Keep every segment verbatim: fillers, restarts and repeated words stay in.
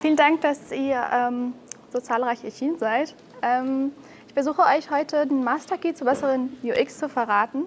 Vielen Dank, dass ihr ähm, so zahlreich erschienen seid. Ähm, ich versuche euch heute den Master Key zur besseren U X zu verraten.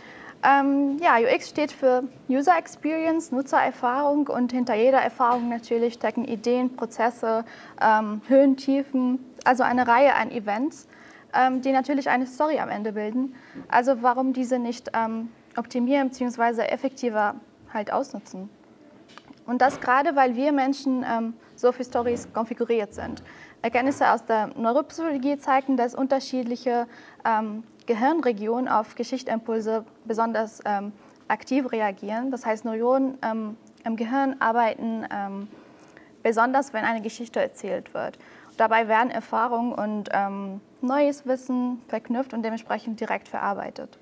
Ähm, ja, U X steht für User Experience, Nutzererfahrung, und hinter jeder Erfahrung natürlich stecken Ideen, Prozesse, ähm, Höhen, Tiefen, also eine Reihe an Events, ähm, die natürlich eine Story am Ende bilden. Also warum diese nicht ähm, optimieren bzw. effektiver halt ausnutzen. Und das gerade, weil wir Menschen ähm, so für Stories konfiguriert sind. Erkenntnisse aus der Neuropsychologie zeigen, dass unterschiedliche ähm, Gehirnregionen auf Geschichtsimpulse besonders ähm, aktiv reagieren. Das heißt, Neuronen ähm, im Gehirn arbeiten ähm, besonders, wenn eine Geschichte erzählt wird. Dabei werden Erfahrungen und ähm, neues Wissen verknüpft und dementsprechend direkt verarbeitet.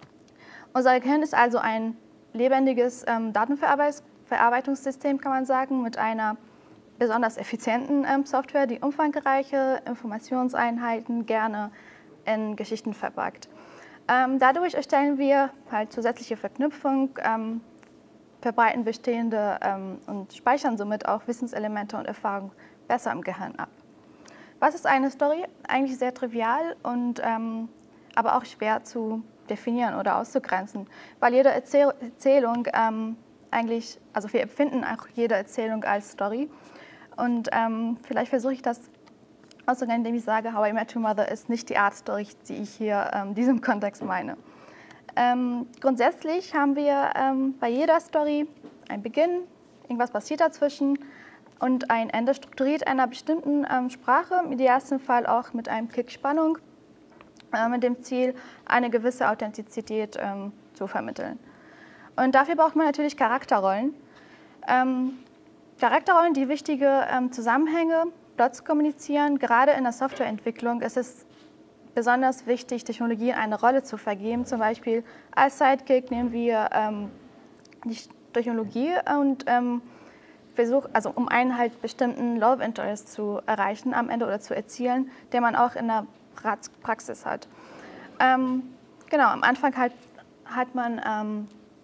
Unser Gehirn ist also ein lebendiges ähm, Datenverarbeitungssystem, kann man sagen, mit einer besonders effizienten ähm, Software, die umfangreiche Informationseinheiten gerne in Geschichten verpackt. Ähm, dadurch erstellen wir halt zusätzliche Verknüpfung, ähm, verbreiten bestehende ähm, und speichern somit auch Wissenselemente und Erfahrungen besser im Gehirn ab. Was ist eine Story? Eigentlich sehr trivial und ähm, aber auch schwer zu definieren oder auszugrenzen, weil jede Erzähl Erzählung ähm, eigentlich, also wir empfinden auch jede Erzählung als Story. Und ähm, vielleicht versuche ich das auszugehen, indem ich sage, How I Met Your Mother ist nicht die Art Story, die ich hier in ähm, diesem Kontext meine. Ähm, grundsätzlich haben wir ähm, bei jeder Story einen Beginn, irgendwas passiert dazwischen und ein Ende strukturiert einer bestimmten ähm, Sprache, im idealsten Fall auch mit einem Kick Spannung, äh, mit dem Ziel, eine gewisse Authentizität ähm, zu vermitteln. Und dafür braucht man natürlich Charakterrollen. Ähm, Charakterrollen, die wichtige ähm, Zusammenhänge dort zu kommunizieren. Gerade in der Softwareentwicklung ist es besonders wichtig, Technologien eine Rolle zu vergeben. Zum Beispiel als Sidekick nehmen wir ähm, die Technologie und ähm, versuchen, also um einen halt bestimmten Love Interest zu erreichen am Ende oder zu erzielen, den man auch in der Praxis hat. Ähm, genau, am Anfang halt, hat man ähm,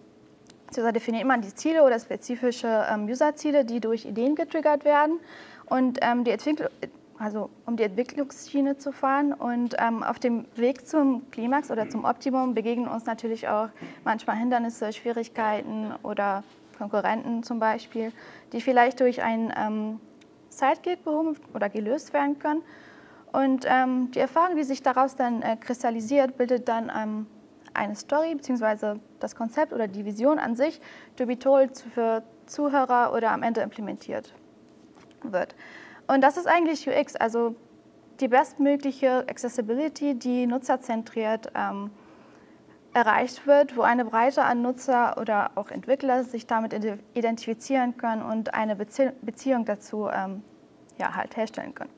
So definiert man die Ziele oder spezifische ähm, User-Ziele, die durch Ideen getriggert werden, und ähm, die Entwicklung, also um die Entwicklungsschiene zu fahren. Und ähm, auf dem Weg zum Klimax oder zum Optimum begegnen uns natürlich auch manchmal Hindernisse, Schwierigkeiten oder Konkurrenten zum Beispiel, die vielleicht durch einen ähm, Sidekick behoben oder gelöst werden können. Und ähm, die Erfahrung, die sich daraus dann äh, kristallisiert, bildet dann ähm, eine Story bzw. das Konzept oder die Vision an sich, to be told, für Zuhörer oder am Ende implementiert wird. Und das ist eigentlich U X, also die bestmögliche Accessibility, die nutzerzentriert ähm, erreicht wird, wo eine Breite an Nutzer oder auch Entwickler sich damit identifizieren können und eine Bezie Beziehung dazu ähm, ja, halt herstellen können.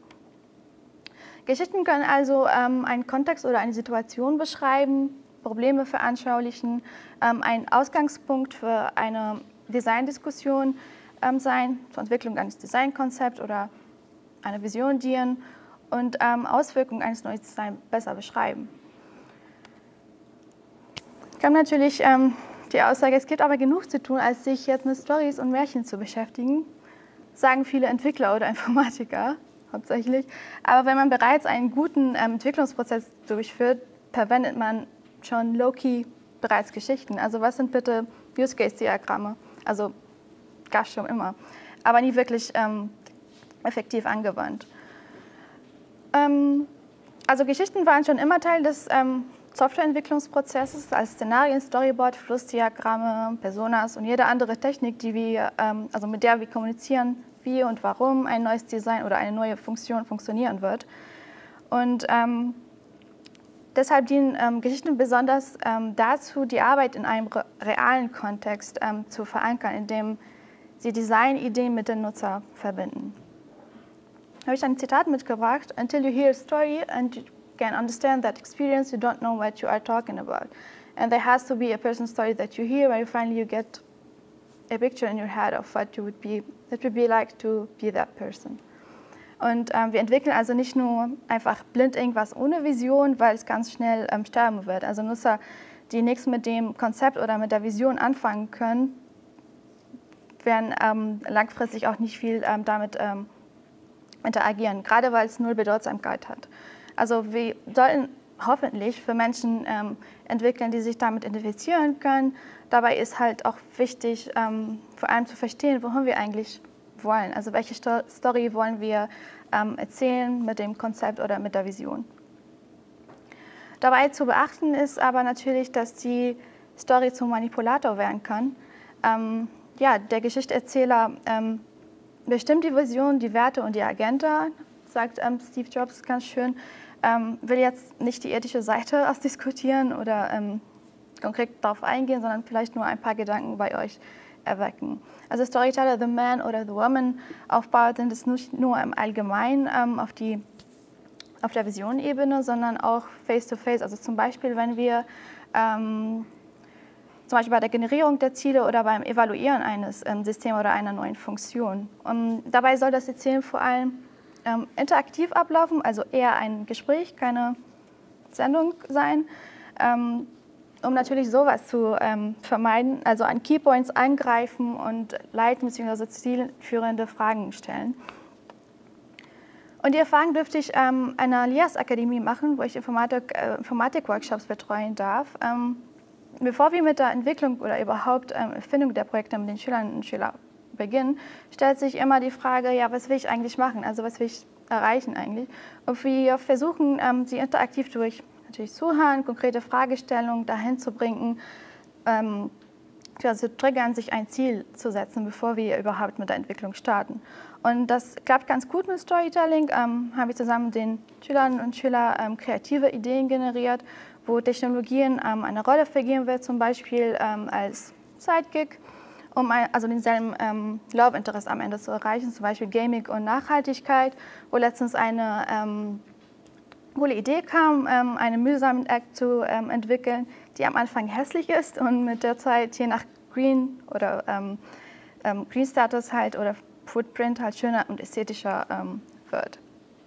Geschichten können also ähm, einen Kontext oder eine Situation beschreiben, Probleme veranschaulichen, ähm, ein Ausgangspunkt für eine Designdiskussion ähm, sein, zur Entwicklung eines Designkonzepts oder eine Vision dienen und ähm, Auswirkungen eines neuen Designs besser beschreiben. Ich habe natürlich ähm, die Aussage, es gibt aber genug zu tun, als sich jetzt mit Storys und Märchen zu beschäftigen, sagen viele Entwickler oder Informatiker hauptsächlich. Aber wenn man bereits einen guten ähm, Entwicklungsprozess durchführt, verwendet man schon low-key bereits Geschichten. Also was sind bitte Use-Case-Diagramme? Also gab es schon immer, aber nie wirklich ähm, effektiv angewandt. Ähm, also Geschichten waren schon immer Teil des ähm, Softwareentwicklungsprozesses als Szenarien, Storyboard, Flussdiagramme, Personas und jede andere Technik, die wir, ähm, also mit der wir kommunizieren, wie und warum ein neues Design oder eine neue Funktion funktionieren wird. Und ähm, deshalb dienen ähm, Geschichten besonders ähm, dazu, die Arbeit in einem re realen Kontext ähm, zu verankern, indem sie Designideen mit dem Nutzer verbinden. Da habe ich ein Zitat mitgebracht: Until you hear a story and you can understand that experience, you don't know what you are talking about. And there has to be a person's story that you hear, where you finally you get a picture in your head of what you would be, it would be like to be that person. Und ähm, wir entwickeln also nicht nur einfach blind irgendwas ohne Vision, weil es ganz schnell ähm, sterben wird. Also Nutzer, die nichts mit dem Konzept oder mit der Vision anfangen können, werden ähm, langfristig auch nicht viel ähm, damit ähm, interagieren, gerade weil es null Bedeutsamkeit hat. Also wir sollten hoffentlich für Menschen ähm, entwickeln, die sich damit identifizieren können. Dabei ist halt auch wichtig, ähm, vor allem zu verstehen, wohin wir eigentlich wollen. Also welche Sto Story wollen wir ähm, erzählen mit dem Konzept oder mit der Vision. Dabei zu beachten ist aber natürlich, dass die Story zum Manipulator werden kann. Ähm, ja, der Geschichtenerzähler ähm, bestimmt die Vision, die Werte und die Agenda, sagt ähm, Steve Jobs ganz schön. Ähm, will jetzt nicht die ethische Seite ausdiskutieren oder ähm, konkret darauf eingehen, sondern vielleicht nur ein paar Gedanken bei euch erwecken. Also Storyteller, the man oder the woman aufbaut, sind es nicht nur im Allgemeinen ähm, auf, die, auf der Visionebene, sondern auch face-to-face. Also zum Beispiel, wenn wir ähm, zum Beispiel bei der Generierung der Ziele oder beim Evaluieren eines ähm, Systems oder einer neuen Funktion. Und dabei soll das Erzählen vor allem ähm, interaktiv ablaufen, also eher ein Gespräch, keine Sendung sein, ähm, um natürlich sowas zu ähm, vermeiden, also an Keypoints angreifen und leiten bzw. zielführende Fragen stellen. Und die Erfahrung dürfte ich ähm, an der L I A S-Akademie machen, wo ich Informatik, äh, Informatik-Workshops betreuen darf. Ähm, Bevor wir mit der Entwicklung oder überhaupt ähm, Erfindung der Projekte mit den Schülerinnen und Schülern beginnen, stellt sich immer die Frage, ja, was will ich eigentlich machen, also was will ich erreichen eigentlich. Und wir versuchen, ähm, sie interaktiv durch natürlich Zuhören, konkrete Fragestellungen dahin zu bringen, ähm, ja, zu triggern, sich ein Ziel zu setzen, bevor wir überhaupt mit der Entwicklung starten. Und das klappt ganz gut mit Storytelling. Ähm, haben wir zusammen mit den Schülerinnen und Schülern ähm, kreative Ideen generiert, wo Technologien ähm, eine Rolle vergeben wird, zum Beispiel ähm, als Sidekick, um ein, also denselben ähm, Love Interest am Ende zu erreichen, zum Beispiel Gaming und Nachhaltigkeit, wo letztens eine ähm, coole Idee kam, ähm, eine Müllsammel-App zu ähm, entwickeln, die am Anfang hässlich ist und mit der Zeit je nach Green oder ähm, ähm, Green Status halt oder Footprint halt schöner und ästhetischer ähm, wird.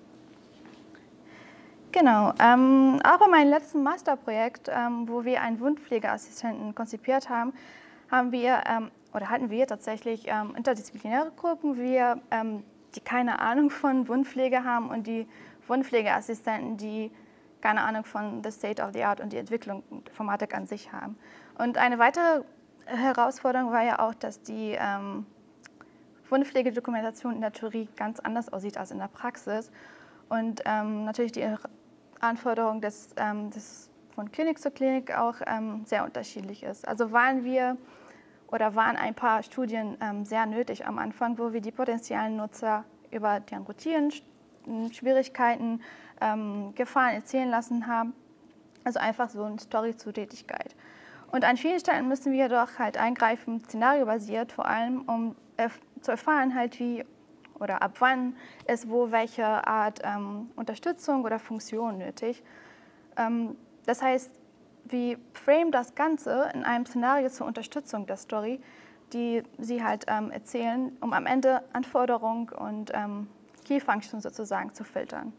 Genau, ähm, auch bei meinem letzten Masterprojekt, ähm, wo wir einen Wundpflegeassistenten konzipiert haben, haben wir, ähm, oder hatten wir tatsächlich ähm, interdisziplinäre Gruppen, wir, ähm, die keine Ahnung von Wundpflege haben und die Wundpflegeassistenten, die keine Ahnung von the state of the art und die Entwicklung der Informatik an sich haben. Und eine weitere Herausforderung war ja auch, dass die ähm, Wundpflegedokumentation in der Theorie ganz anders aussieht als in der Praxis. Und ähm, natürlich die Anforderung des, ähm, des von Klinik zu Klinik auch ähm, sehr unterschiedlich ist. Also waren wir oder waren ein paar Studien ähm, sehr nötig am Anfang, wo wir die potenziellen Nutzer über deren Routinen, Schwierigkeiten, ähm, Gefahren erzählen lassen haben. Also einfach so eine Story zur Tätigkeit. Und an vielen Stellen müssen wir doch halt eingreifen, szenariobasiert vor allem, um erf zu erfahren, halt wie oder ab wann ist wo welche Art ähm, Unterstützung oder Funktion nötig. Ähm, das heißt, wir frame das Ganze in einem Szenario zur Unterstützung der Story, die sie halt ähm, erzählen, um am Ende Anforderungen und ähm, Key Functions sozusagen zu filtern.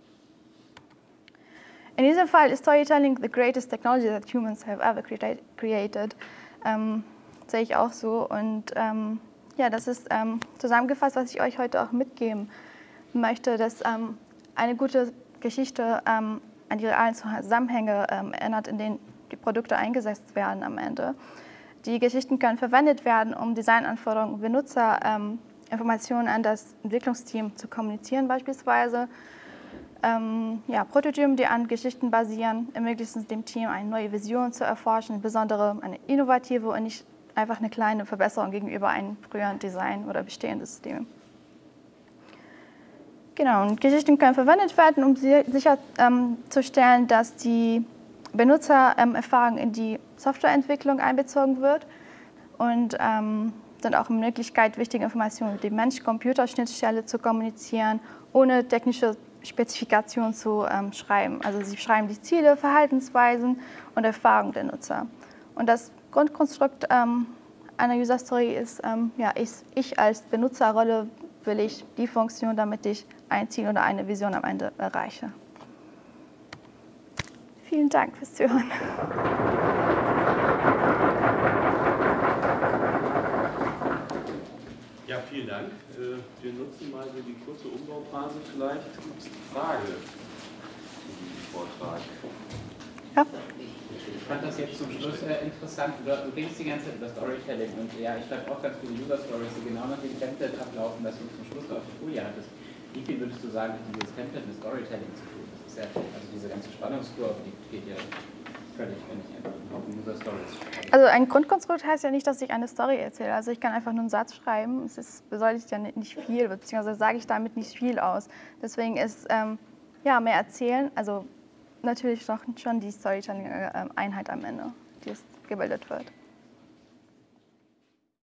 In diesem Fall ist Storytelling the greatest technology that humans have ever created. Ähm, sehe ich auch so. Und ähm, ja, das ist ähm, zusammengefasst, was ich euch heute auch mitgeben möchte, dass ähm, eine gute Geschichte ähm, an die realen Zusammenhänge ähm, erinnert, in denen die Produkte eingesetzt werden am Ende. Die Geschichten können verwendet werden, um Designanforderungen und Benutzerinformationen ähm, an das Entwicklungsteam zu kommunizieren beispielsweise. Ähm, ja, Prototypen, die an Geschichten basieren, ermöglichen dem Team eine neue Vision zu erforschen, insbesondere eine innovative und nicht einfach eine kleine Verbesserung gegenüber einem früheren Design oder bestehenden System. Genau, und Geschichten können verwendet werden, um sicherzustellen, ähm, dass die Benutzererfahrung ähm, in die Softwareentwicklung einbezogen wird und ähm, sind auch eine Möglichkeit, wichtige Informationen mit der Mensch-Computer-Schnittstelle zu kommunizieren, ohne technische Spezifikationen zu ähm, schreiben. Also sie schreiben die Ziele, Verhaltensweisen und Erfahrungen der Nutzer. Und das Grundkonstrukt ähm, einer User Story ist, ähm, ja, ich, ich als Benutzerrolle will ich die Funktion, damit ich ein Ziel oder eine Vision am Ende erreiche. Vielen Dank fürs Zuhören. Ja, vielen vielen Dank. Wir nutzen mal so die kurze Umbauphase vielleicht. Gibt es eine Frage zu diesem Vortrag? Ja. Ich fand das jetzt zum Schluss äh, interessant. Du, du redest die ganze Zeit über Storytelling und ja, ich schreibe auch ganz viele User-Stories, die genau nach dem Template ablaufen, das du zum Schluss auf die Folie hattest. Wie viel würdest du sagen, hat dieses Template mit Storytelling zu tun? Das ist ja, also diese ganze Spannungskurve, die geht ja völlig, wenn ich einfach auf User-Stories schreibe. Also ein Grundkonstrukt heißt ja nicht, dass ich eine Story erzähle. Also ich kann einfach nur einen Satz schreiben. Es ist, bedeutet ja nicht viel, beziehungsweise sage ich damit nicht viel aus. Deswegen ist ähm, ja, mehr erzählen, also natürlich doch schon die Storytelling-Einheit am Ende, die es gebildet wird.